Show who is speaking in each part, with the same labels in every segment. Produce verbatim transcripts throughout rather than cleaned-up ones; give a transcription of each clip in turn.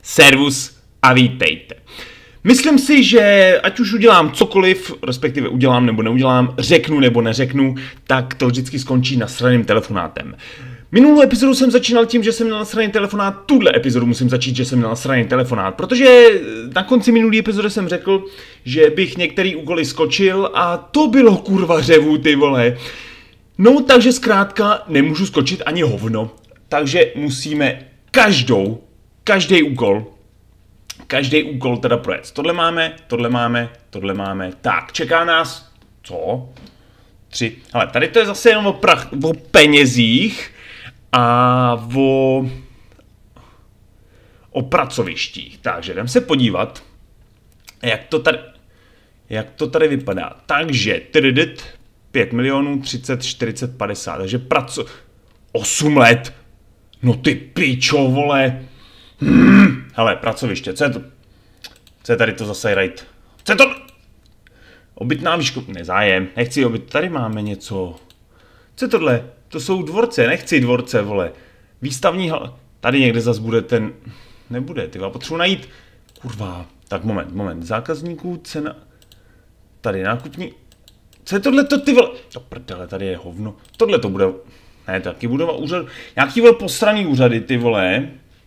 Speaker 1: servus a vítejte. Myslím si, že ať už udělám cokoliv, respektive udělám nebo neudělám, řeknu nebo neřeknu, tak to vždycky skončí nasraným telefonátem. Minulou epizodu jsem začínal tím, že jsem měl nasraný telefonát, tuhle epizodu musím začít, že jsem měl nasraný telefonát, protože na konci minulé epizody jsem řekl, že bych některý úkoly skočil a to bylo kurva řevu, ty vole. No takže zkrátka nemůžu skočit ani hovno, takže musíme každou, každý úkol, každý úkol teda projet. Tohle máme, tohle máme, tohle máme, tak čeká nás, co? Tři, ale tady to je zase jenom o, prach, o penězích a o, o pracovištích. Takže jdem se podívat, jak to tady, jak to tady vypadá. Takže tridit, pět milionů, třicet, čtyřicet, padesát, takže praco... osm let. No ty pičo, vole. Hmm. Hele, pracoviště, co je to? Co je tady to zase rajt? Co je to? Obytná výško... Nezájem, nechci obyt... Tady máme něco. Co je tohle? To jsou dvorce, nechci dvorce, vole. Výstavní hal... Tady někde zas bude ten... Nebude, ty vole, potřebuji najít... Kurva. Tak moment, moment. Zákazníků, cena... Tady nákupní... Co je tohleto, ty vole? To prdele, tady je hovno. Tohle to bude... Ne, taky budova úřad... Nějaký vole posraný úřady, ty vole.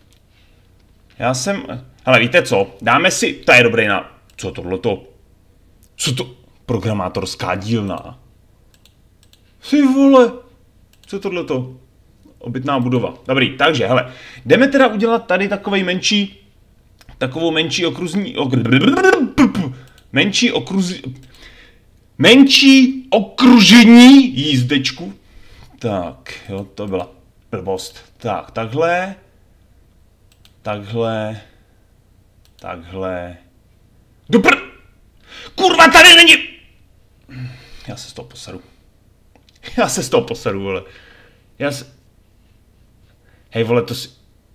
Speaker 1: Já jsem... Hele, víte co? Dáme si... To je dobrý na... Co tohleto? Co to? Programátorská dílna. Ty vole. Co tohleto? Obytná budova. Dobrý, takže, hele. Jdeme teda udělat tady takovej menší... Takovou menší okruzní... Okr... Menší okruz... Menší okružení jízdečku. Tak, jo, to byla blbost. Tak, takhle. Takhle. Takhle. Dopr... Kurva, tady není... Já se z toho poseru. Já se z toho poseru, vole. Já se... Hej, vole, to si...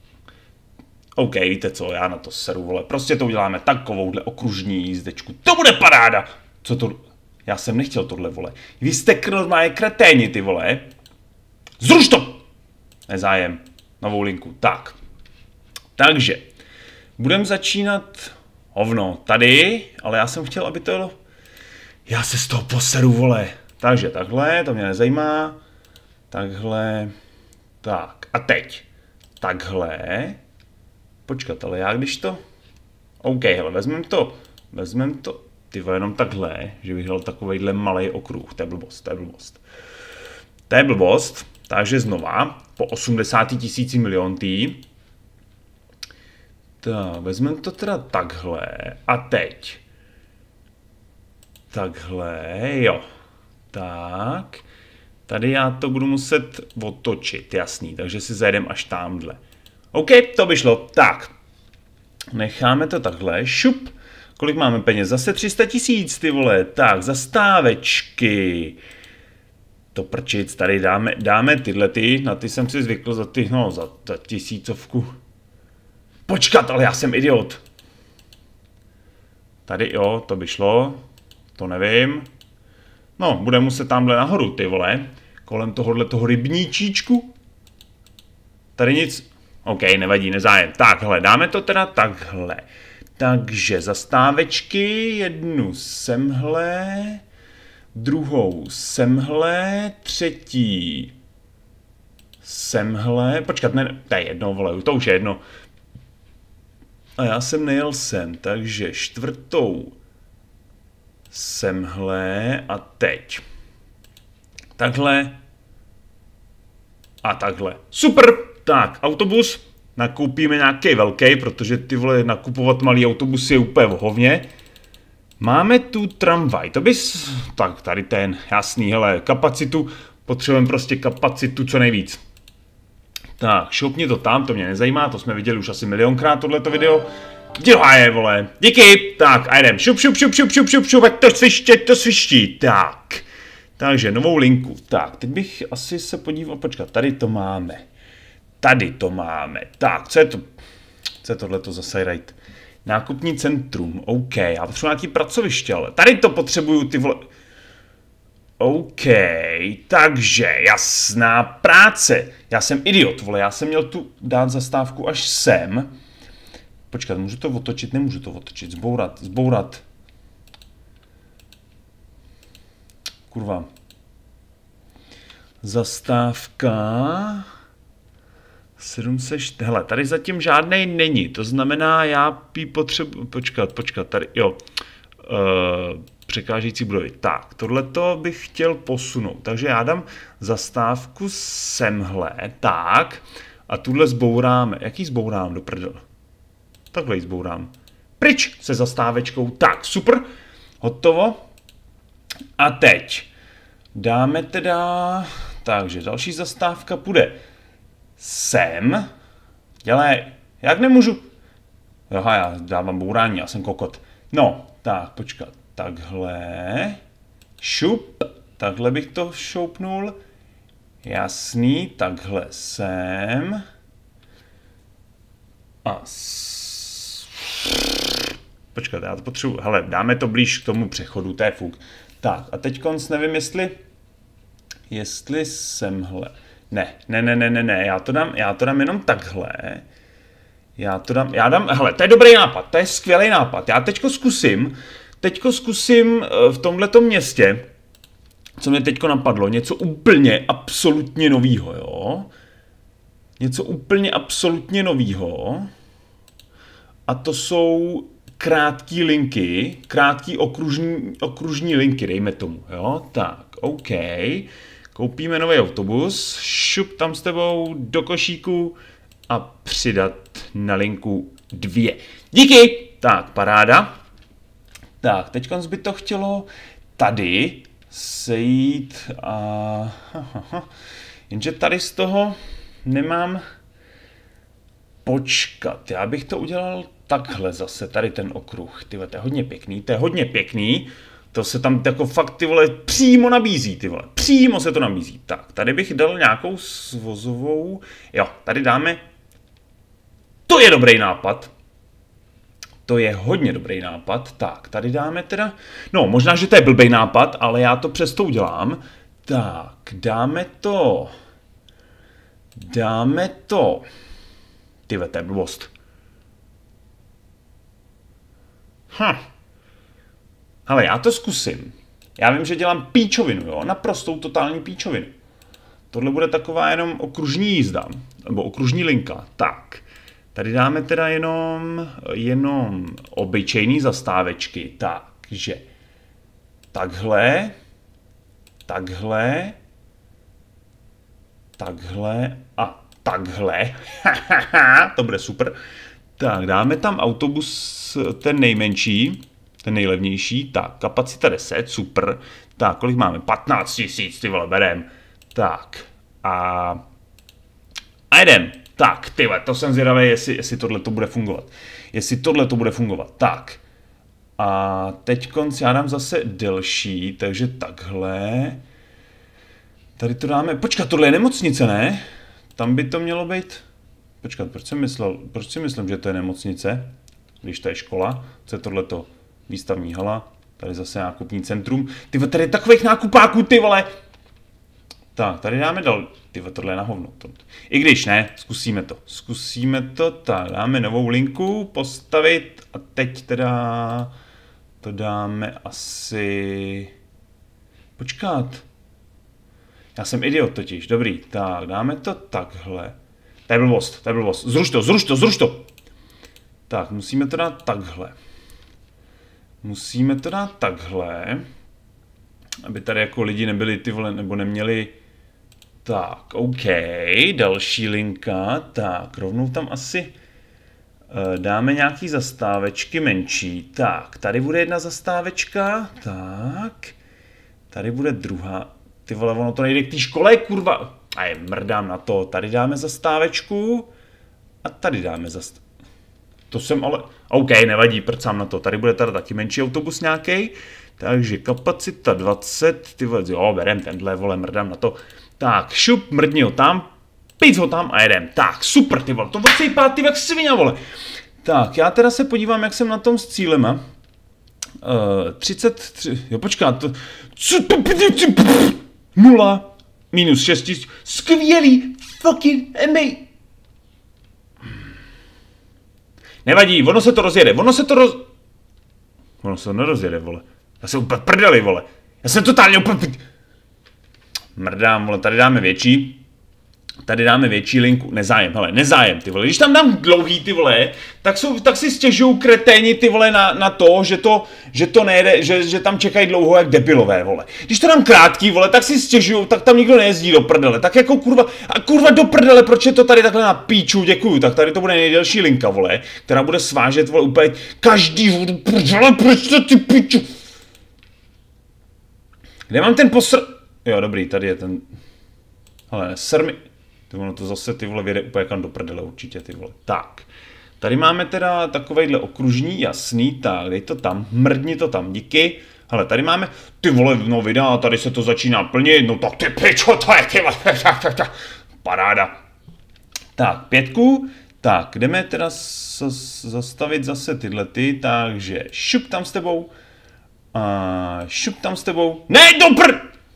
Speaker 1: OK, víte co, já na to seru, vole. Prostě to uděláme takovouhle okružní jízdečku. To bude paráda! Co to... Já jsem nechtěl tohle, vole. Vy jste normálně kreténi, ty vole. Zruš to! Nezájem. Novou linku. Tak. Takže. Budeme začínat hovno tady, ale já jsem chtěl, aby to... Já se z toho poseru, vole. Takže takhle, to mě nezajímá. Takhle. Tak. A teď. Takhle. Počkat, ale já když to... OK, hele, vezmeme to. Vezmeme to... Ty vole, jenom takhle, že bych dal takovejhle malej okruh. To je blbost, to je blbost. To je blbost, takže znova, po osmdesáti tisíci miliontý. Tak, vezmeme to teda takhle. A teď. Takhle, jo. Tak. Tady já to budu muset otočit, jasný, takže si zajedem až tamhle. OK, to by šlo. Tak. Necháme to takhle, šup. Kolik máme peněz? Zase tři sta tisíc, ty vole. Tak, zastávečky. To prčic, tady dáme, dáme tyhle ty, na ty jsem si zvykl za ty, no, za, za tisícovku. Počkat, ale já jsem idiot. Tady jo, to by šlo. To nevím. No, budeme muset tamhle nahoru, ty vole. Kolem tohohle toho rybníčíčku. Tady nic. OK, nevadí, nezájem. Tak, hele, dáme to teda takhle. Takže zastávečky, jednu semhle, druhou semhle, třetí semhle, počkat, ne, to je jedno, vole, to už je jedno. A já jsem nejel sem, takže čtvrtou semhle a teď. Takhle a takhle. Super, tak, autobus. Nakoupíme nějaký velký, protože ty vole nakupovat malý autobus je úplně v hovně. Máme tu tramvaj, to bys... Tak, tady ten, jasný, hele, kapacitu, potřebujeme prostě kapacitu co nejvíc. Tak, šoupni to tam, to mě nezajímá, to jsme viděli už asi milionkrát tohleto video. Dělá je, vole, díky, tak a jdem, šup, šup, šup, šup, šup, šup, šup, ať to sviště, to sviští, tak. Takže novou linku, tak, teď bych asi se podíval, počkat, tady to máme. Tady to máme. Tak, co je to? Co je tohleto zase right? Nákupní centrum. OK, já potřebuji nějaký pracoviště, ale tady to potřebuju, ty vole. OK, takže jasná práce. Já jsem idiot, vole, já jsem měl tu dát zastávku až sem. Počkat, můžu to otočit? Nemůžu to otočit. Zbourat, zbourat. Kurva. Zastávka. sedm set čtyři. Hele, tady zatím žádnej není. To znamená, já jí potřebuji... Počkat, počkat, tady, jo. Uh, překážející budovy. Tak, tohleto bych chtěl posunout. Takže já dám zastávku semhle. Tak. A tuhle zbouráme. Jaký zbourám do prdele? Takhle ji zbourám. Pryč se zastávečkou. Tak, super. Hotovo. A teď dáme teda... Takže další zastávka půjde sem. Dělej. Jak nemůžu? Aha, já dávám bourání, já jsem kokot. No, tak, počkat. Takhle. Šup. Takhle bych to šoupnul. Jasný, takhle sem. A s... Počkat, já to potřebuji. Hele, dáme to blíž k tomu přechodu, to je fuk. Tak, a teď konc nevím, jestli... Jestli semhle... Ne, ne, ne, ne, ne, ne, já to dám, já to dám jenom takhle. Já to dám, já dám, hele, to je dobrý nápad, to je skvělý nápad. Já teďko zkusím, teďko zkusím v tomhletom městě, co mě teďko napadlo, něco úplně absolutně novýho, jo. Něco úplně absolutně novýho. A to jsou krátké linky, krátké okružní, okružní linky, dejme tomu, jo. Tak, OK. Koupíme nový autobus, šup tam s tebou do košíku a přidat na linku dvě. Díky! Tak, paráda. Tak, teď by to chtělo tady sejít a... Jenže tady z toho nemám... Počkat, já bych to udělal takhle zase, tady ten okruh. Tyhle, to je hodně pěkný, to je hodně pěkný. To se tam jako fakt, ty vole, přímo nabízí, ty vole. Přímo se to nabízí. Tak, tady bych dal nějakou svozovou... Jo, tady dáme... To je dobrý nápad. To je hodně dobrý nápad. Tak, tady dáme teda... No, možná, že to je blbý nápad, ale já to přesto udělám. Tak, dáme to... Dáme to... Tyve, to je blbost. Hm. Ale já to zkusím. Já vím, že dělám píčovinu, jo? Naprostou totální píčovinu. Tohle bude taková jenom okružní jízda, nebo okružní linka. Tak, tady dáme teda jenom, jenom obyčejný zastávečky. Takže takhle, takhle, takhle a takhle. To bude super. Tak, dáme tam autobus, ten nejmenší. Ten nejlevnější, tak, kapacita deset, super. Tak, kolik máme? patnáct tisíc, ty vole, berem. Tak, a... A jedem. Tak, ty vole, to jsem zvědavý, jestli, jestli tohle to bude fungovat. Jestli tohle to bude fungovat. Tak. A teď konc, já dám zase delší, takže takhle. Tady to dáme, počkat, tohle je nemocnice, ne? Tam by to mělo být... Počkat, proč jsem myslel, proč si myslím, že to je nemocnice? Když to je škola, co je tohleto? Výstavní hala, tady zase nákupní centrum. Ty vole, tady je takových nákupáků, ty vole! Tak, tady dáme dal... Ty vole, tohle je na hovno. I když ne, zkusíme to. Zkusíme to, tak, dáme novou linku, postavit a teď teda... To dáme asi... Počkat. Já jsem idiot totiž, dobrý. Tak, dáme to takhle. To je blbost, to je blbost. Zruš to, zruš to, zruš to! Tak, musíme to dát takhle. Musíme to dát takhle, aby tady jako lidi nebyli ty vole, nebo neměli... Tak, OK, další linka, tak, rovnou tam asi dáme nějaký zastávečky menší. Tak, tady bude jedna zastávečka, tak, tady bude druhá, ty vole, ono to nejde k té škole, kurva, a je mrdám na to, tady dáme zastávečku a tady dáme zastávečku. To jsem ale... OK, nevadí, prcám na to. Tady bude tady taky menší autobus nějaký. Takže kapacita dvacet, ty vole, jo, berem tenhle, vole, mrdám na to. Tak, šup, mrdni ho tam, píc ho tam a jedem. Tak, super, ty vole, to odsejpá, ty jak svině, vole. Tak, já teda se podívám, jak jsem na tom s cílema. Uh, třicet tři, jo, počkat, to... Nula, minus šest tisíc, skvělý, fucking amazing. Nevadí, ono se to rozjede, ono se to roz... Ono se to nerozjede, vole. Já jsem úplně prdeli, vole. Já jsem totálně úplně... Mrdám, vole, tady dáme větší. Tady dáme větší linku, nezájem, hele, nezájem, ty vole. Když tam dám dlouhý, ty vole, tak, jsou, tak si stěžují kreténi, ty vole, na, na to, že to, že to nejde, že, že tam čekají dlouho jak debilové, vole. Když to dám krátký, vole, tak si stěžují, tak tam nikdo nejezdí do prdele, tak jako kurva, a kurva do prdele, proč je to tady takhle na píču, děkuju, tak tady to bude nejdelší linka, vole, která bude svážet, vole, úplně každý, vole, prdele, proč to ty píču. Kde mám ten posr... Jo, dobrý, tady je ten... Hele, sermi... Ty ono to zase, ty vole, věde úplně kam do prdele určitě, ty vole. Tak, tady máme teda takovejhle okružní, jasný, tak, dej to tam, mrdni to tam, díky. Hele, tady máme, ty vole, no videa, tady se to začíná plnit, no tak ty pičo, to je, ty vole, paráda. Tak, pětku, tak, jdeme teda zastavit zase tyhle ty, takže šup tam s tebou, a šup tam s tebou, ne, do prd!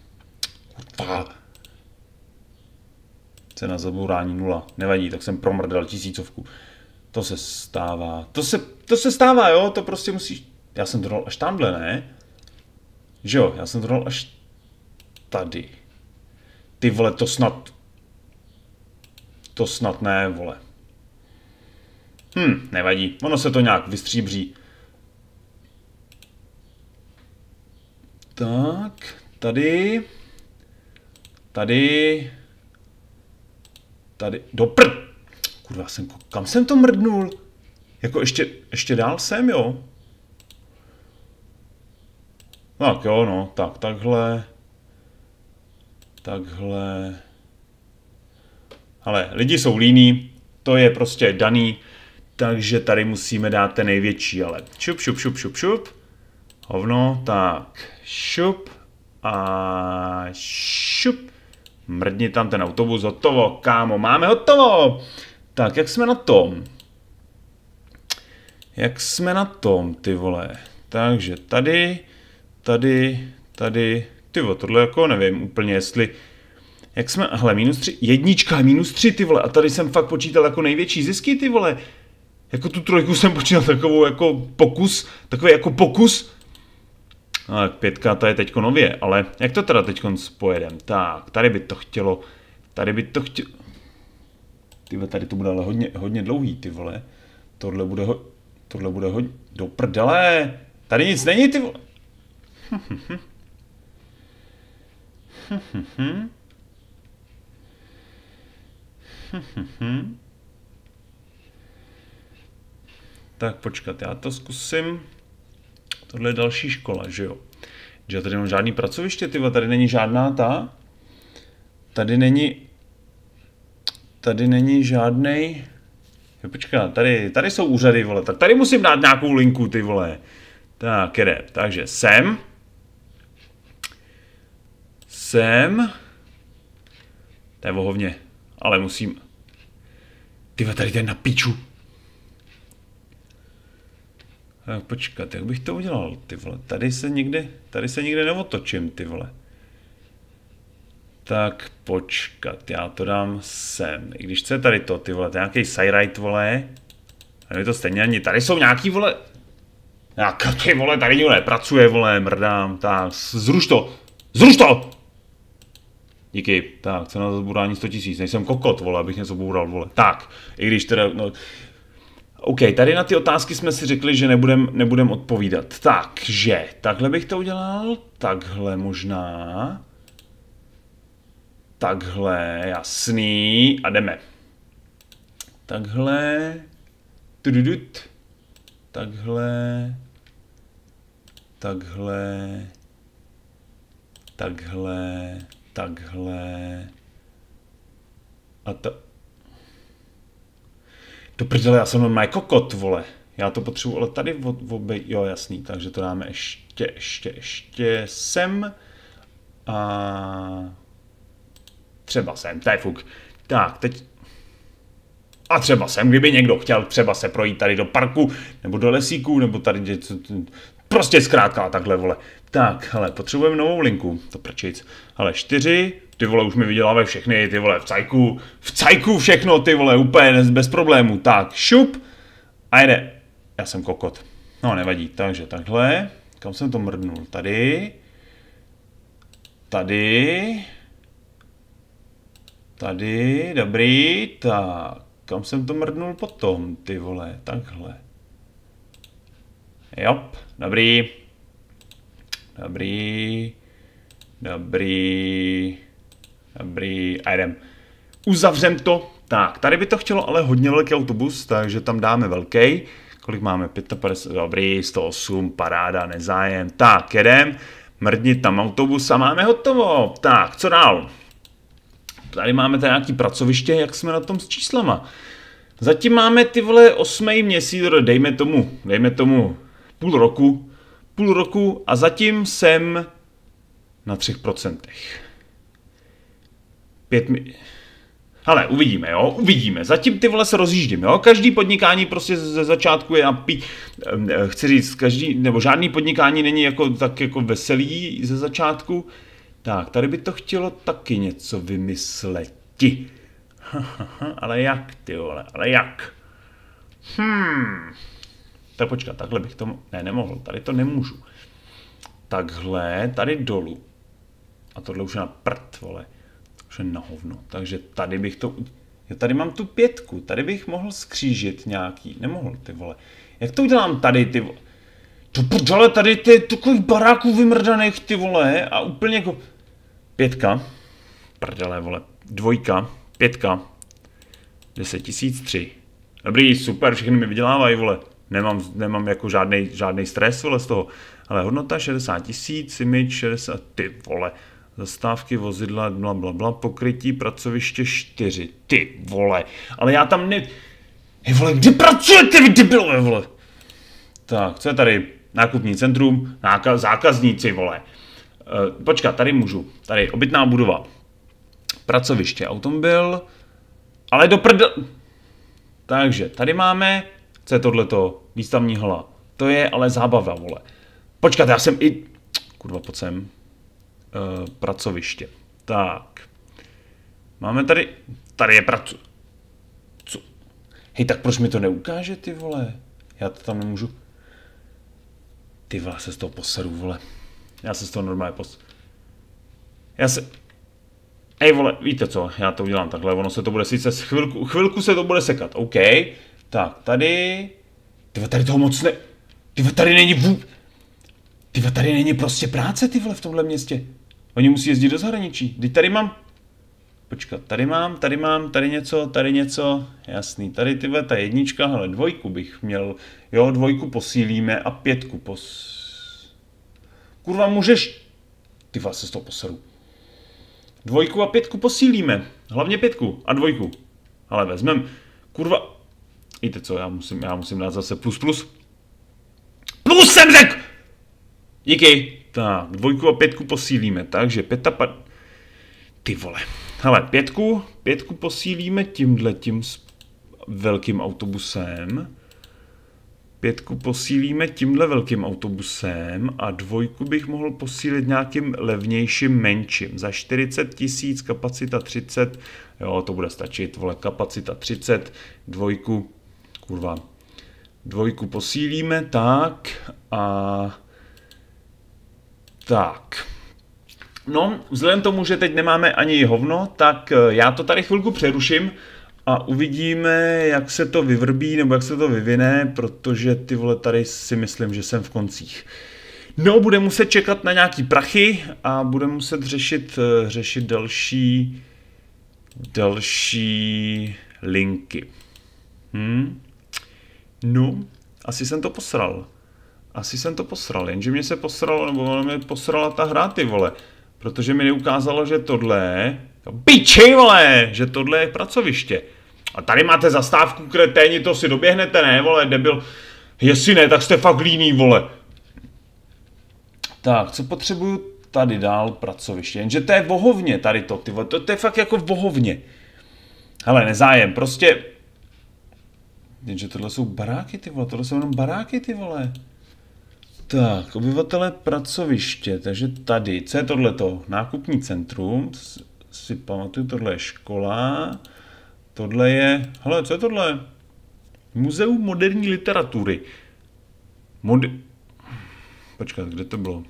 Speaker 1: Cena zabourání nula, nevadí, tak jsem promrdal tisícovku. To se stává, to se, to se stává, jo, to prostě musíš, já jsem to dal až tamhle, ne? Že jo, já jsem to dal až tady. Ty vole, to snad, to snad ne, vole. Hm, nevadí, ono se to nějak vystříbří. Tak, tady, tady, tady, do prd. Kurva, jsem, kam jsem to mrdnul? Jako ještě, ještě dál jsem, jo? Tak jo, no, tak, takhle. Takhle. Ale lidi jsou líní, to je prostě daný, takže tady musíme dát ten největší, ale šup, šup, šup, šup, šup. Hovno, tak, šup a šup. Mrdni tam ten autobus, hotovo, kámo, máme hotovo. Tak, jak jsme na tom? Jak jsme na tom, ty vole? Takže tady, tady, tady, ty vole, tohle jako nevím úplně, jestli, jak jsme, hele, minus tři, jednička, minus tři, ty vole, a tady jsem fakt počítal jako největší zisky, ty vole. Jako tu trojku jsem počítal takovou jako pokus, takový jako pokus. No, pětka, ta je teďko nově, ale jak to teda teďko pojedem? Tak, tady by to chtělo, tady by to chtělo, ty vole, tady to bude ale hodně, hodně dlouhý, ty vole. Tohle bude, ho... tohle bude hodně, do prdele, tady nic není, ty vole. Tak počkat, já to zkusím. Tohle je další škola, že jo? Že tady nemám žádný pracoviště, ty vole, tady není žádná ta. Tady není... Tady není žádnej... Jo, počkat, tady, tady jsou úřady, vole, tak tady musím dát nějakou linku, ty vole. Tak, jde, takže sem. Sem. To je vohovně, ale musím... Ty vole, tady to je na piču. Tak počkat, jak bych to udělal, ty vole, tady se nikdy, tady se nikdy neotočím, ty vole. Tak počkat, já to dám sem, i když chce tady to, ty vole, to je nějaký side-right, vole. A je to stejně ani, tady jsou nějaký, vole, nějaká, ty vole, tady nikdo nepracuje, vole, mrdám, tak, zruš to, zruš to! Díky, tak, cena za zbourání sto tisíc, nejsem kokot, vole, abych něco boural, vole, tak, i když teda, no, OK, tady na ty otázky jsme si řekli, že nebudem, nebudem odpovídat. Takže, takhle bych to udělal, takhle možná, takhle, jasný, a jdeme. Takhle, tududut, takhle, takhle, takhle, takhle, a to... Do prdele, já jsem normálně kokot, vole. Já to potřebuji, ale tady obej, jo, jasný, takže to dáme ještě, ještě, ještě sem. A třeba sem, to je fuk. Tak, teď... A třeba sem, kdyby někdo chtěl třeba se projít tady do parku, nebo do lesíku, nebo tady něco, prostě zkrátka takhle, vole. Tak, hele, potřebujeme novou linku, to prčic. Hele, čtyři, ty vole, už mi vydělávají všechny, ty vole, v cajku, v cajku všechno, ty vole, úplně bez problémů. Tak, šup A jde. Já jsem kokot. No, nevadí. Takže takhle. Kam jsem to mrdnul? Tady. Tady. Tady. Dobrý. Tak. Kam jsem to mrdnul potom, ty vole? Takhle. Jop. Dobrý. Dobrý. Dobrý. Dobrý. A jdem. Uzavřem to. Tak, tady by to chtělo ale hodně velký autobus, takže tam dáme velký. Kolik máme? padesát pět, dobrý, sto osm, paráda, nezájem. Tak, jedem. Mrdni tam autobus a máme hotovo. Tak, co dál? Tady máme tady nějaký pracoviště, jak jsme na tom s číslama. Zatím máme ty vole osmý měsíc, dejme tomu, dejme tomu půl roku. Půl roku a zatím jsem na třech procentech. Pět mi... Ale uvidíme, jo, uvidíme. Zatím ty vole se rozjíždím, jo. Každý podnikání prostě ze začátku je napí... Chci říct, každý, nebo žádný podnikání není jako tak jako veselý ze začátku. Tak, tady by to chtělo taky něco vymysleti. Ale jak, ty vole, ale jak? Hmm. Tak počkat, takhle bych to... Ne, nemohl, tady to nemůžu. Takhle, tady dolů. A tohle už je na prd, vole. Už je na hovno. Takže tady bych to... Já tady mám tu pětku. Tady bych mohl skřížit nějaký. Nemohl, ty vole. Jak to udělám tady, ty vole? To prdele, tady ty takových baráků vymrdaných, ty vole. A úplně jako... Pětka. Prdele, vole. Dvojka. Pětka. Deset tisíc tři. Dobrý, super, všechny mi vydělávají, vole. Nemám, nemám jako žádnej, žádnej stres, vole, z toho. Ale hodnota šedesát tisíc, image šedesát, ty vole. Zastávky vozidla, bla, bla, bla, pokrytí pracoviště čtyři, ty vole. Ale já tam ne... Hej, vole, kde pracujete, vy debilové, vole? Tak, co je tady? Nákupní centrum, náka, zákazníci, vole. E, počkat, tady můžu. Tady, obytná budova. Pracoviště, automobil. Ale do prdel... Takže, tady máme... Co je tohleto? Výstavní hala. To je ale zábava, vole. Počkat, já jsem i... Kurva, pojď sem. Uh, pracoviště. Tak. Máme tady... Tady je pracu... Co? Hej, tak proč mi to neukáže, ty vole? Já to tam nemůžu... Ty vole, se z toho poseru, vole. Já se z toho normálně pos... Já se... Hej, vole, víte co? Já to udělám takhle, ono se to bude sice... Chvilku, chvilku se to bude sekat, OK. Tak, tady... Tyhle, tady toho moc ne... Tyhle, tady není vů... Tyhle, tady není prostě práce, ty vole, v tomhle městě. Oni musí jezdit do zahraničí. Teď tady mám... Počkat, tady mám, tady mám, tady něco, tady něco. Jasný, tady tyhle, ta jednička, hele, dvojku bych měl. Jo, dvojku posílíme a pětku pos... Kurva, můžeš... Ty vás se z toho poseru. Dvojku a pětku posílíme. Hlavně pětku a dvojku. Ale vezmem... Kurva... Víte co, já musím, já musím dát zase plus plus. Plus jsem řekl! Díky. Tak, dvojku a pětku posílíme, takže pěta pad... Ty vole. Hele, pětku, pětku posílíme tímhletím velkým autobusem. Pětku posílíme tímhle velkým autobusem a dvojku bych mohl posílit nějakým levnějším, menším. Za čtyřicet tisíc, kapacita třicet, jo, to bude stačit, vole, kapacita třicet, dvojku, kurva, dvojku posílíme, tak a tak. No, vzhledem tomu, že teď nemáme ani hovno, tak já to tady chvilku přeruším a uvidíme, jak se to vyvrbí, nebo jak se to vyvine, protože ty vole tady si myslím, že jsem v koncích. No, bude muset čekat na nějaký prachy a bude muset řešit, řešit další, další linky. Hm? No, asi jsem to posral. Asi jsem to posral, jenže mě se posralo, nebo mě posrala ta hra, ty vole. Protože mi neukázalo, že tohle, biči, vole, že tohle je pracoviště. A tady máte zastávku, kreténi, to si doběhnete, ne, vole, debil. Jestli ne, tak jste fakt líný, vole. Tak, co potřebuju tady dál pracoviště, jenže to je vohovně tady to, ty vole, to, to je fakt jako vohovně. Hele, nezájem, prostě. Jenže tohle jsou baráky, ty vole, tohle jsou jenom baráky, ty vole. Tak, obyvatele pracoviště, takže tady, co je tohleto? Nákupní centrum, si pamatuju, tohle je škola, tohle je, hele, co je tohle? Muzeum moderní literatury. Mod... Počkat, kde to bylo?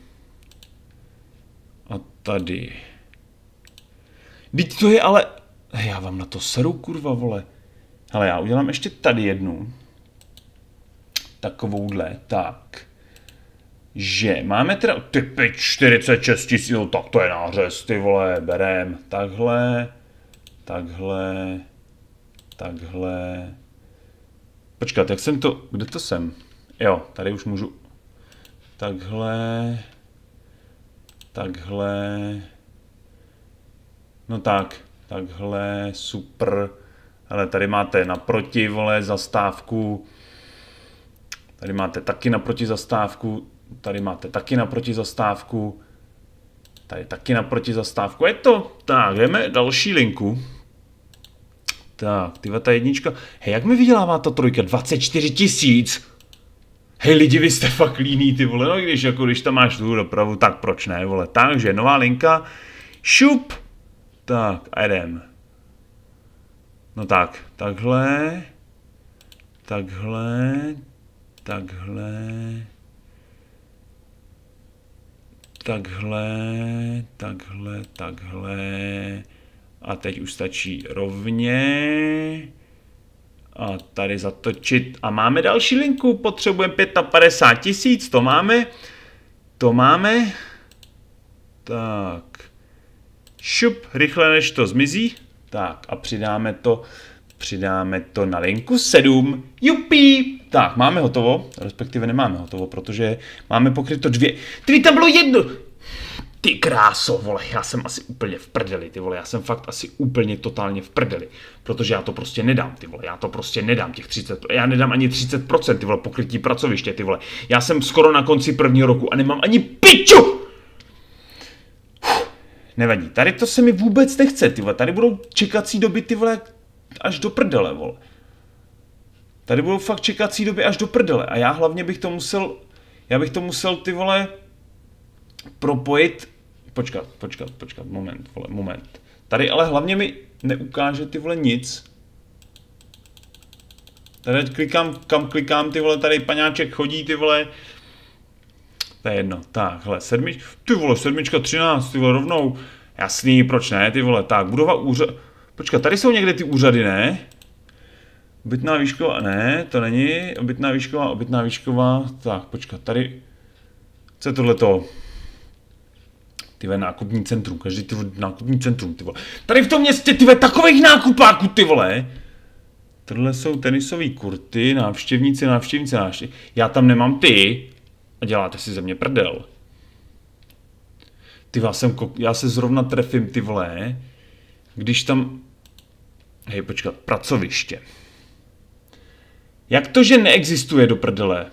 Speaker 1: A tady. Vždyť to je ale... Já vám na to seru, kurva, vole. Hele, já udělám ještě tady jednu. Takovouhle, tak. Že máme teda... Typy čtyřicet šest tisíc, no, tak to je nářez, ty vole, berem. Takhle. Takhle. Takhle. Počkat, jak jsem to... Kde to jsem? Jo, tady už můžu... Takhle... Takhle... No tak, takhle, super. Ale tady máte naproti, vole, zastávku. Tady máte taky naproti zastávku. Tady máte taky naproti zastávku. Tady taky naproti zastávku. Je to... Tak, jdeme další linku. Tak, tyhle ta jednička. Hej, jak mi vydělává ta trojka? dvacet čtyři tisíc. Hej lidi, vy jste fakt líní, ty vole. No když, jako, když tam máš tu dopravu, tak proč ne, vole. Takže nová linka. Šup. Tak, a jdem. No tak, takhle. Takhle. Takhle. Takhle. Takhle. Takhle. A teď už stačí rovně. A tady zatočit. A máme další linku. Potřebujeme padesát pět tisíc. To máme. To máme. Tak. Šup. Rychle než to zmizí. Tak a přidáme to. Přidáme to na linku sedm. Jupí. Tak, máme hotovo. Respektive nemáme hotovo, protože máme pokryto dvě. Ty tam bylo jedno. Ty kráso, vole, já jsem asi úplně v prdeli, ty vole, já jsem fakt asi úplně totálně v prdeli, protože já to prostě nedám, ty vole, já to prostě nedám, těch třicet procent, já nedám ani třicet procent, ty vole, pokrytí pracoviště, ty vole, já jsem skoro na konci prvního roku a nemám ani piču! Nevadí, tady to se mi vůbec nechce, ty vole, tady budou čekací doby, ty vole, až do prdele, vole. Tady budou fakt čekací doby až do prdele a já hlavně bych to musel, já bych to musel, ty vole, propojit. Počkat, počkat, počkat, moment, vole, moment. Tady ale hlavně mi neukáže, ty vole, nic. Tady klikám, kam klikám, ty vole, tady paňáček chodí, ty vole. To je jedno, tak, hele, sedmička, ty vole, sedmička, třináct, ty vole, rovnou. Jasný, proč ne, ty vole, tak, budova úřad. Počkat, tady jsou někde ty úřady, ne? Obytná výšková, ne, to není, obytná výšková, obytná výšková, tak, počkat, tady. Co je tohleto? Ty vole, nákupní centrum, každý ty vole, nákupní centrum, ty vole. Tady v tom městě, ty vole, takových nákupáků, ty vole. Tohle jsou tenisové kurty, návštěvníci, návštěvníci, návštěvníci. Já tam nemám ty a děláte si ze mě prdel. Ty vole, jsem, já se zrovna trefím, ty vole, když tam, hej, počkat, pracoviště. Jak to, že neexistuje do prdele?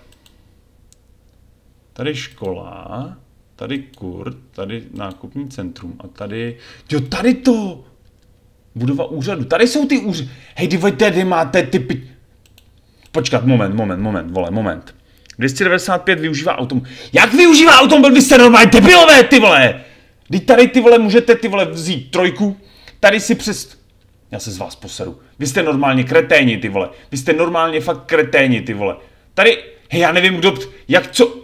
Speaker 1: Tady škola. Tady kurt, tady nákupní centrum a tady, jo, tady to, budova úřadu, tady jsou ty úřady, hej, vy tady máte typy, počkat, moment, moment, moment, vole, moment, dvě stě devadesát pět využívá automobil, jak využívá automobil, vy jste normálně debilové, ty vole, teď tady, ty vole, můžete, ty vole, vzít trojku, tady si přes, já se z vás poseru, vy jste normálně kreténi, ty vole, vy jste normálně fakt kreténi, ty vole, tady, hej, já nevím, kdo, jak, co,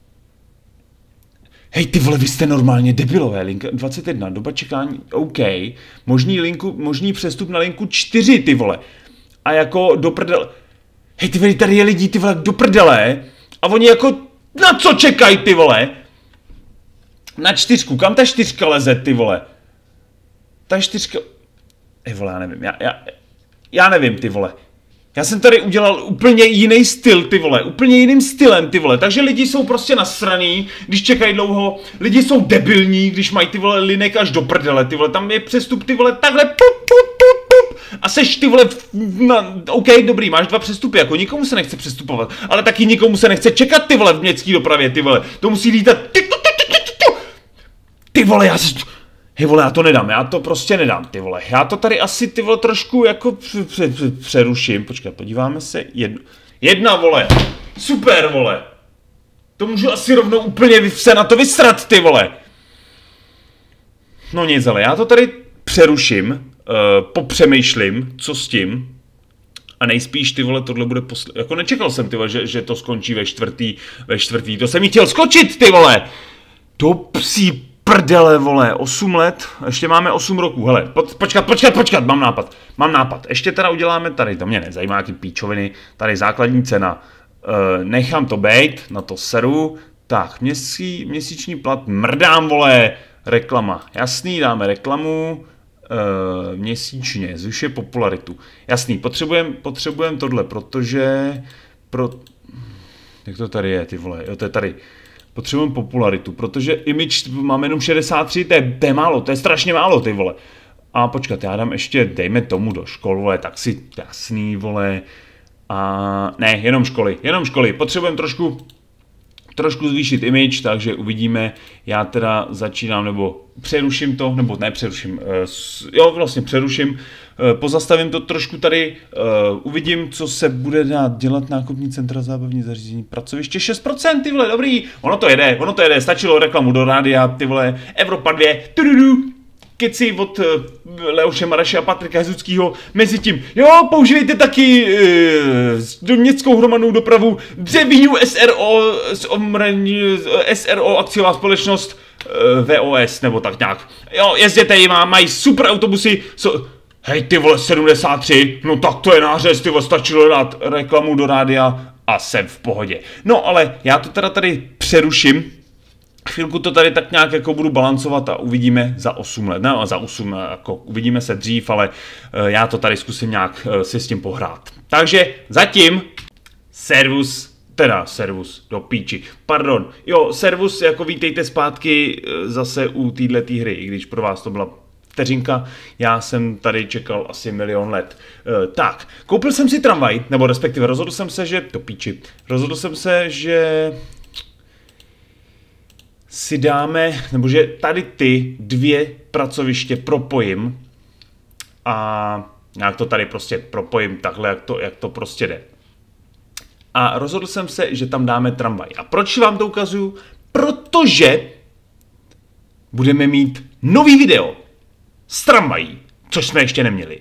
Speaker 1: hej, ty vole, vy jste normálně debilové, linka dvacet jedna, doba čekání, OK, možný, linku, možný přestup na linku čtyři, ty vole, a jako do prdele, hej, ty vole, tady je lidí, ty vole, do prdele, a oni jako, na co čekají, ty vole, na čtyřku, kam ta čtyřka leze, ty vole, ta čtyřka, hej, vole, já nevím, já, já, já nevím, ty vole. Já jsem tady udělal úplně jiný styl, ty vole, úplně jiným stylem, ty vole, takže lidi jsou prostě nasraný, když čekají dlouho, lidi jsou debilní, když mají, ty vole, linek až do prdele, ty vole, tam je přestup, ty vole, takhle, pup, pup, pup, pup, a seš, ty vole, na, OK, dobrý, máš dva přestupy, jako nikomu se nechce přestupovat, ale taky nikomu se nechce čekat, ty vole, v městské dopravě, ty vole, to musí lítat, ty, ty, ty, ty, ty, ty, ty vole, já se... Hej vole, já to nedám, já to prostě nedám, ty vole. Já to tady asi, ty vole, trošku jako přeruším. Počkej, podíváme se. Jedno. Jedna, vole. Super, vole. To můžu asi rovnou úplně se na to vysrat, ty vole. No nic, ale já to tady přeruším, uh, popřemýšlím, co s tím. A nejspíš, ty vole, tohle bude poslední. Jako nečekal jsem, ty vole, že, že to skončí ve čtvrtý, ve čtvrtý. To jsem jí chtěl skočit, ty vole. To psí prdele, vole, osm let, ještě máme osm roků, hele, po, počkat, počkat, počkat, mám nápad, mám nápad. Ještě teda uděláme tady, to mě nezajímá, jaký píčoviny, tady základní cena. E, nechám to bejt, na to seru. Tak, měsíční, měsíční plat, mrdám, vole, reklama. Jasný, dáme reklamu. Uh, měsíčně, zvyšuje popularitu. Jasný, potřebujeme potřebujem tohle, protože pro... Jak to tady je, ty vole, jo, to je tady. Potřebujeme popularitu, protože image máme jenom šedesát tři, to je, to je málo, to je strašně málo, ty vole. A počkat, já dám ještě, dejme tomu do škol, vole, tak si jasný, vole. A ne, jenom školy, jenom školy. Potřebujeme trošku trošku zvýšit image, takže uvidíme. Já teda začínám, nebo přeruším to, nebo ne přeruším, jo, vlastně přeruším, pozastavím to trošku tady, uvidím, co se bude dát dělat nákupní centra, zábavní zařízení, pracoviště šest procent, ty vole, dobrý, ono to jede, ono to jede, stačilo reklamu do rádia, ty vole, Evropa dva, tududu, keci od uh, Leoše Maraše a Patrika Hezuckýho, mezi tím, jo, používejte taky uh, městskou hromadnou dopravu Dřevíňů S R O, S R O akciová společnost uh, V O S, nebo tak nějak. Jo, jezděte jim, mají super autobusy, so, hej ty vole, sedmdesát tři, no tak to je nářez, ty vole, stačilo dát reklamu do rádia a jsem v pohodě. No ale já to teda tady přeruším. Chvilku to tady tak nějak jako budu balancovat a uvidíme za osm let, ne za osm, jako uvidíme se dřív, ale já to tady zkusím nějak si s tím pohrát. Takže zatím servus, teda servus do píči, pardon, jo, servus, jako vítejte zpátky zase u této hry, i když pro vás to byla vteřinka, já jsem tady čekal asi milion let. E, tak, koupil jsem si tramvaj, nebo respektive rozhodl jsem se, že, to píči, rozhodl jsem se, že si dáme, nebo že tady ty dvě pracoviště propojím a nějak to tady prostě propojím takhle, jak to, jak to prostě jde. A rozhodl jsem se, že tam dáme tramvaj. A proč vám to ukazuju? Protože budeme mít nový video s tramvají, což jsme ještě neměli.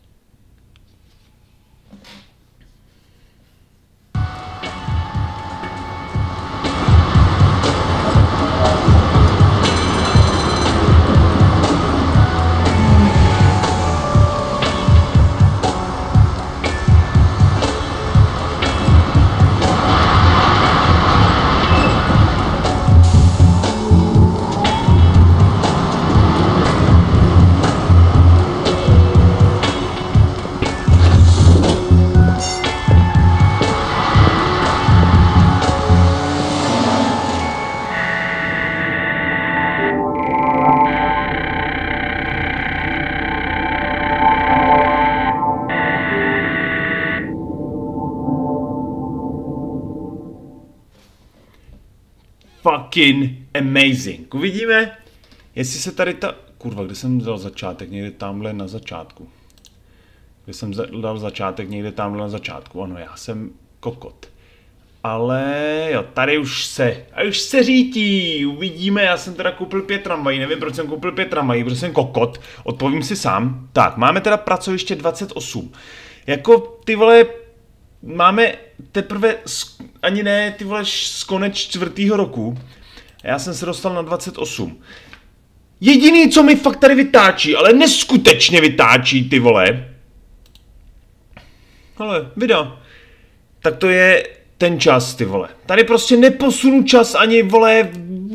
Speaker 1: Fucking amazing. Uvidíme, jestli se tady ta... Kurva, kde jsem dal začátek? Někde tamhle na začátku. Kde jsem dal začátek? Někde tamhle na začátku. Ano, já jsem kokot. Ale jo, tady už se... A už se řítí. Uvidíme, já jsem teda koupil pět tramvají. Nevím, proč jsem koupil pět tramvají, protože jsem kokot. Odpovím si sám. Tak, máme teda pracoviště dvacet osm. Jako, ty vole... Máme teprve, ani ne, ty vole, z konec čtvrtýho roku. Já jsem se dostal na dvacet osm. Jediný, co mi fakt tady vytáčí, ale neskutečně vytáčí, ty vole. Ale, video. Tak to je ten čas, ty vole. Tady prostě neposunu čas ani, vole,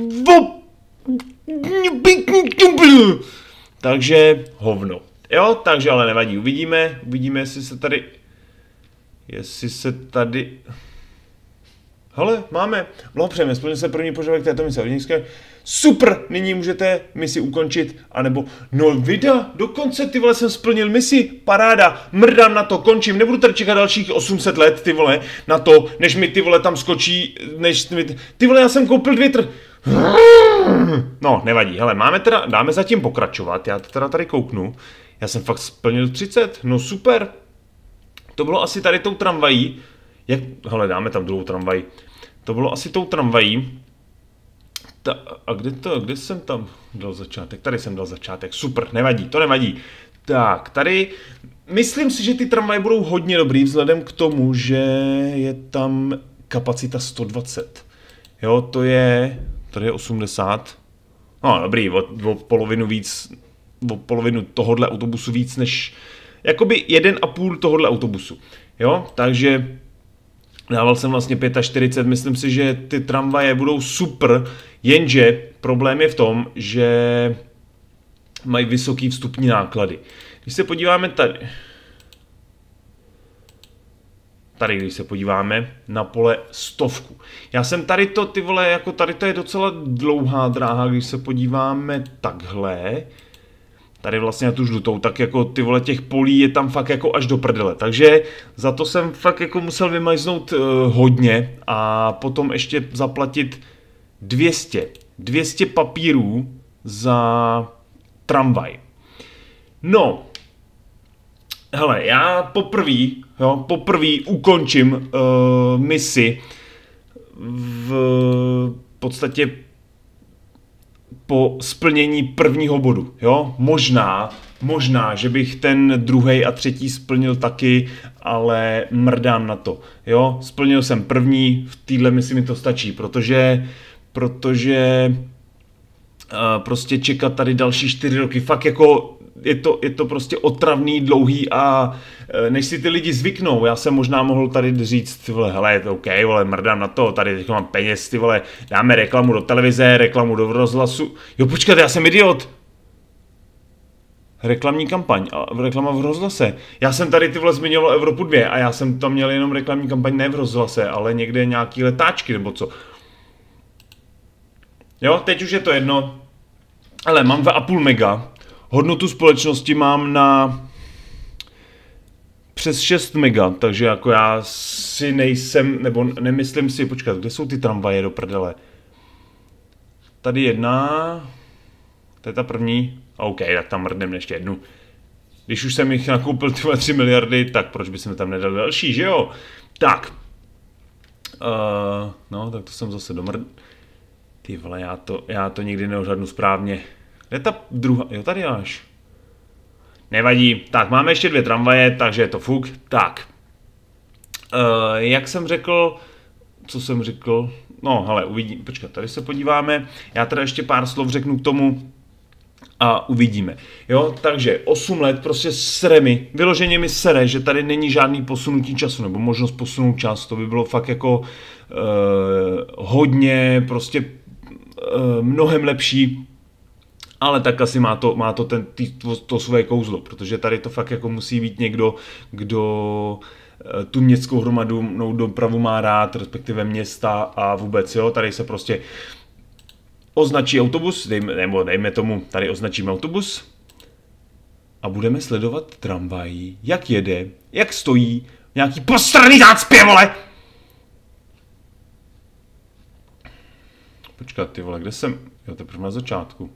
Speaker 1: takže hovno. Jo, takže ale nevadí, uvidíme, uvidíme, jestli se tady... Jestli se tady... Hele, máme. Blahopřejeme, splnil se první požadavek této mise. Super, nyní můžete misi ukončit, anebo... No vida, dokonce, ty vole, jsem splnil misi, paráda, mrdám na to, končím, nebudu tady čekat dalších osm set let, ty vole, na to, než mi ty vole tam skočí, než mi... Ty vole, já jsem koupil dvě tr... No, nevadí, hele, máme teda, dáme zatím pokračovat, já to teda tady kouknu, já jsem fakt splnil třicet, no super. To bylo asi tady tou tramvají, jak, hele, dáme tam druhou tramvaj, to bylo asi tou tramvají, Ta, a kde to, kde jsem tam dal začátek, tady jsem dal začátek, super, nevadí, to nevadí. Tak, tady myslím si, že ty tramvaje budou hodně dobrý vzhledem k tomu, že je tam kapacita sto dvacet. Jo, to je, tady je osmdesát. No dobrý, o, o polovinu víc, o polovinu tohodle autobusu víc než, jakoby jeden a půl tohodle autobusu. Jo, takže dával jsem vlastně čtyřicet pět, myslím si, že ty tramvaje budou super, jenže problém je v tom, že mají vysoký vstupní náklady. Když se podíváme tady, tady když se podíváme na pole stovku. Já jsem tady to, ty vole, jako tady to je docela dlouhá dráha, když se podíváme takhle, tady vlastně na tu žlutou, tak jako ty vole těch polí je tam fakt jako až do prdele. Takže za to jsem fakt jako musel vymajznout uh, hodně a potom ještě zaplatit dvě stě, dvě stě papírů za tramvaj. No, hele, já poprvý, jo, poprvý ukončím uh, misi v podstatě po splnění prvního bodu, jo, možná, možná, že bych ten druhý a třetí splnil taky, ale mrdám na to, jo, splnil jsem první, v téhle misi mi to stačí, protože, protože uh, prostě čekat tady další čtyři roky, fakt jako je to, je to prostě otravný, dlouhý a než si ty lidi zvyknou, já jsem možná mohl tady říct, ty vole, hele, to OK, vole, mrdám na to, tady teď mám peněz, ty vole, dáme reklamu do televize, reklamu do rozhlasu, jo počkat, já jsem idiot. Reklamní kampaň, a reklama v rozhlase. Já jsem tady ty vole zmiňoval Evropu dva a já jsem tam měl jenom reklamní kampaň ne v rozhlase, ale někde nějaký letáčky nebo co. Jo, teď už je to jedno, ale mám dva a půl mega, hodnotu společnosti mám na přes šest mega, takže jako já si nejsem, nebo nemyslím si, počkat, kde jsou ty tramvaje do prdele? Tady jedna, to je ta první, OK, tak tam mrdnem ještě jednu. Když už jsem jich nakoupil tyhle tři miliardy, tak proč by jsme tam nedali další, že jo? Tak, uh, no, tak to jsem zase domrd. Ty vole, já to, já to nikdy neodhadnu správně. Kde je ta druhá, jo tady až. Nevadí, tak máme ještě dvě tramvaje, takže je to fuk. Tak, uh, jak jsem řekl, co jsem řekl, no hele, uvidím, počkat, tady se podíváme, já teda ještě pár slov řeknu k tomu a uvidíme. Jo, takže osm let prostě sere mi, vyloženě mi sere, že tady není žádný posunutí času, nebo možnost posunout čas, to by bylo fakt jako uh, hodně, prostě uh, mnohem lepší. Ale tak asi má to, má to, ten, tý, to, to své kouzlo, protože tady to fakt jako musí být někdo, kdo tu městskou hromadnou dopravu má rád, respektive města a vůbec, jo, tady se prostě označí autobus, dejme, nebo dejme tomu, tady označíme autobus a budeme sledovat tramvaj, jak jede, jak stojí, nějaký postraný zácpě, vole! Počkat, ty vole, kde jsem? Jo, teprve na začátku.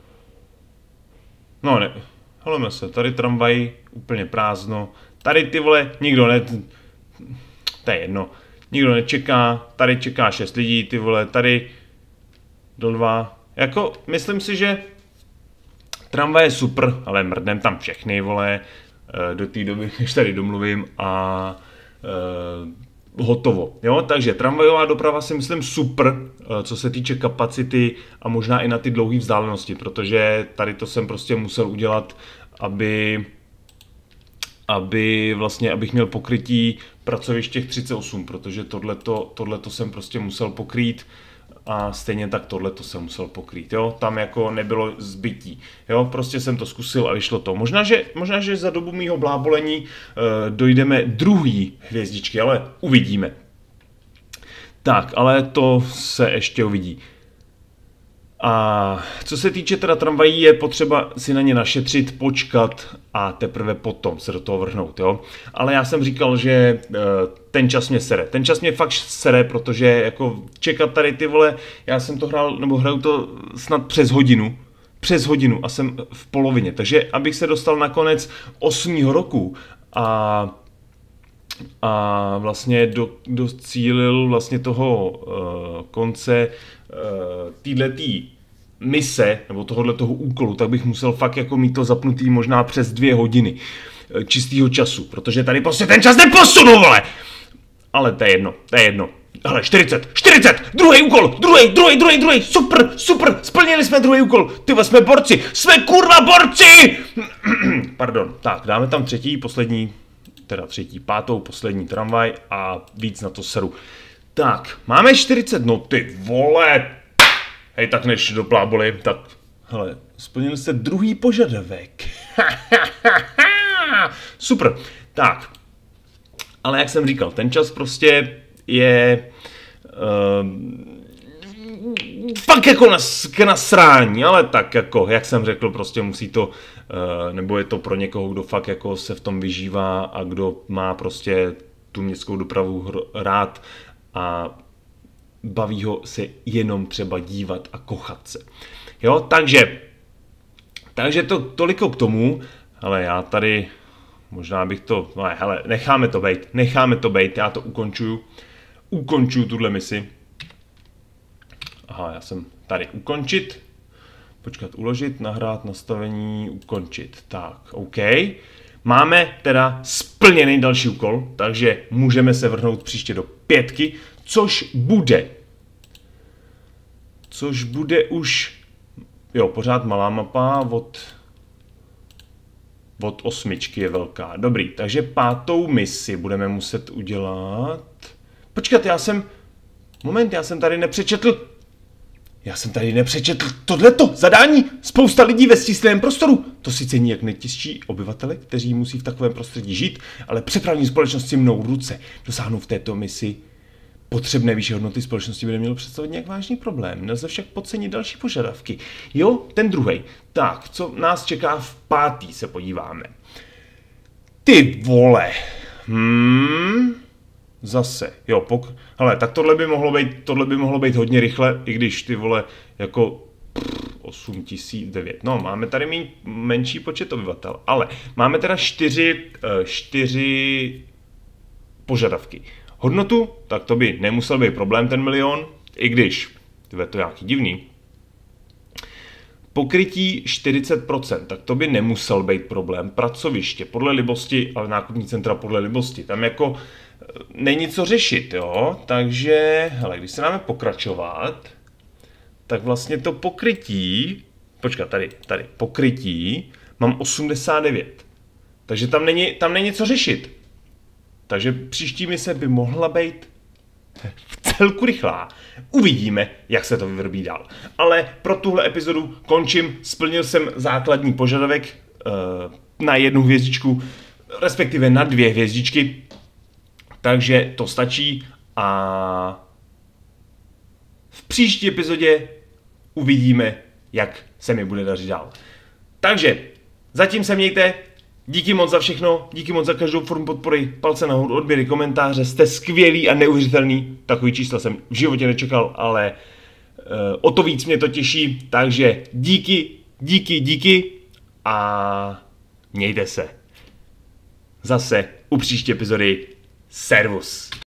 Speaker 1: No ne, haleme se, tady tramvaj, úplně prázdno, tady ty vole, nikdo ne, to je jedno, nikdo nečeká, tady čeká šest lidí, ty vole, tady do dva, jako, myslím si, že tramvaj je super, ale mrdnem tam všechny, vole, do té doby, než tady domluvím a uh, hotovo, jo, takže tramvajová doprava si myslím super, co se týče kapacity a možná i na ty dlouhé vzdálenosti, protože tady to jsem prostě musel udělat, aby, aby vlastně, abych měl pokrytí pracovišť těch třicet osm, protože tohleto, tohleto jsem prostě musel pokrýt a stejně tak tohleto jsem musel pokrýt, jo, tam jako nebylo zbytí, jo, prostě jsem to zkusil a vyšlo to. Možná, že, možná, že za dobu mýho blábolení uh, dojdeme druhý hvězdičky, ale uvidíme. Tak, ale to se ještě uvidí. A co se týče teda tramvají, je potřeba si na ně našetřit, počkat a teprve potom se do toho vrhnout, jo. Ale já jsem říkal, že ten čas mě sere. Ten čas mě fakt sere, protože jako čekat tady ty vole, já jsem to hrál, nebo hraju to snad přes hodinu, přes hodinu a jsem v polovině. Takže abych se dostal na konec osmého roku a a vlastně do, docílil vlastně toho uh, konce uh, týhletý mise, nebo tohohle toho úkolu, tak bych musel fakt jako mít to zapnutý možná přes dvě hodiny. čistého času, protože tady prostě ten čas neposunu, vole! Ale to je jedno, to je jedno. Hele, čtyřicet, čtyřicet, druhý úkol, druhý, druhý, druhý, druhý, super, super, splnili jsme druhý úkol, tyhle jsme borci, jsme kurva borci! Pardon, tak, dáme tam třetí, poslední, teda třetí, pátou, poslední tramvaj a víc na to seru. Tak, máme čtyřicet, no ty vole, hej, tak než do pláboli, tak, hele, splnili jste druhý požadavek. Super, tak, ale jak jsem říkal, ten čas prostě je uh, fakt jako nas, k nasrání, ale tak jako, jak jsem řekl, prostě musí to, uh, nebo je to pro někoho, kdo fakt jako se v tom vyžívá a kdo má prostě tu městskou dopravu rád a baví ho se jenom třeba dívat a kochat se. Jo, takže, takže to toliko k tomu, ale já tady, možná bych to, no hele, necháme to bejt, necháme to bejt, já to ukončuju, ukončuju tuhle misi. Aha, já jsem tady ukončit, počkat, uložit, nahrát, nastavení, ukončit, tak, OK. Máme teda splněný další úkol, takže můžeme se vrhnout příště do pětky, což bude, což bude už, jo, pořád malá mapa, od, od osmičky je velká. Dobrý, takže pátou misi budeme muset udělat. Počkat, já jsem, moment, já jsem tady nepřečetl, já jsem tady nepřečetl tohleto zadání. Spousta lidí ve stísleném prostoru. To sice nijak netěžší obyvatele, kteří musí v takovém prostředí žít, ale přepravní společnosti mnou ruce. Dosáhnout v této misi potřebné výše hodnoty společnosti by nemělo představit nějak vážný problém. Nelze však podcenit další požadavky. Jo, ten druhej. Tak, co nás čeká v pátý, se podíváme. Ty vole. Hmm... Zase, jo, pok... hele, tak tohle by mohlo být, tohle by mohlo být hodně rychle, i když ty vole, jako osm tisíc devět, no, máme tady méně, menší počet obyvatel, ale máme teda čtyři, čtyři požadavky. Hodnotu, tak to by nemusel být problém ten milion, i když, tyhle, to je nějaký divný. Pokrytí čtyřicet procent, tak to by nemusel být problém. Pracoviště podle libosti, ale nákupní centra podle libosti, tam jako není co řešit, jo, takže, hele, když se dáme pokračovat, tak vlastně to pokrytí, počkat, tady, tady, pokrytí, mám osmdesát devět, takže tam není, tam není co řešit, takže příští mise by mohla být v celku rychlá. Uvidíme, jak se to vyvrbí dál. Ale pro tuhle epizodu končím, splnil jsem základní požadavek uh, na jednu hvězdičku, respektive na dvě hvězdičky, takže to stačí a v příští epizodě uvidíme, jak se mi bude dařit dál. Takže zatím se mějte, díky moc za všechno, díky moc za každou formu podpory, palce nahoru, odběry, komentáře, jste skvělý a neuvěřitelný, takový čísla jsem v životě nečekal, ale uh, o to víc mě to těší, takže díky, díky, díky a mějte se. Zase u příští epizody. Servus.